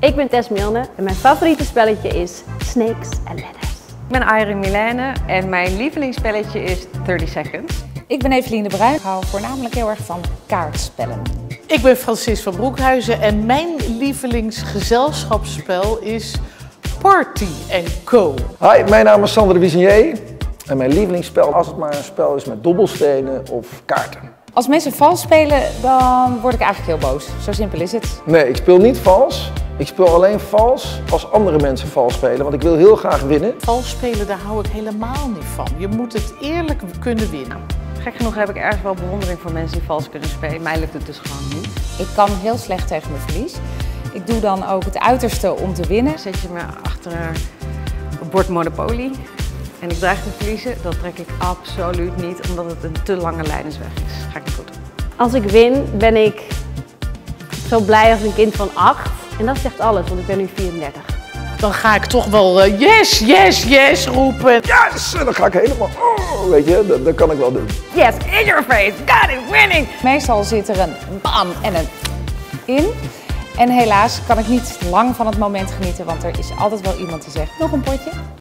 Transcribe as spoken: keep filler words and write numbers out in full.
Ik ben Tess Milne en mijn favoriete spelletje is Snakes and Ladders. Ik ben Irene Milene en mijn lievelingsspelletje is dertig seconds. Ik ben Evelien de Bruin. Ik hou voornamelijk heel erg van kaartspellen. Ik ben Francis van Broekhuizen en mijn lievelingsgezelschapsspel is Party and Co. Hi, mijn naam is Sander de Wiesenier en mijn lievelingsspel, als het maar een spel is met dobbelstenen of kaarten. Als mensen vals spelen, dan word ik eigenlijk heel boos. Zo simpel is het. Nee, ik speel niet vals. Ik speel alleen vals als andere mensen vals spelen, want ik wil heel graag winnen. Vals spelen, daar hou ik helemaal niet van. Je moet het eerlijk kunnen winnen. Gek genoeg heb ik ergens wel bewondering voor mensen die vals kunnen spelen. Mij lukt het dus gewoon niet. Ik kan heel slecht tegen mijn verlies. Ik doe dan ook het uiterste om te winnen. Zet je me achter een bord Monopoly en ik dreig te verliezen, dat trek ik absoluut niet, omdat het een te lange lijdensweg is. Ga ik niet goed doen. Als ik win ben ik zo blij als een kind van acht. En dat zegt alles, want ik ben nu vierendertig. Dan ga ik toch wel uh, yes, yes, yes roepen. Yes! En dan ga ik helemaal, oh, weet je, dat, dat kan ik wel doen. Yes, in your face, God is winning! Meestal zit er een bam en een in. En helaas kan ik niet lang van het moment genieten, want er is altijd wel iemand die zegt nog een potje.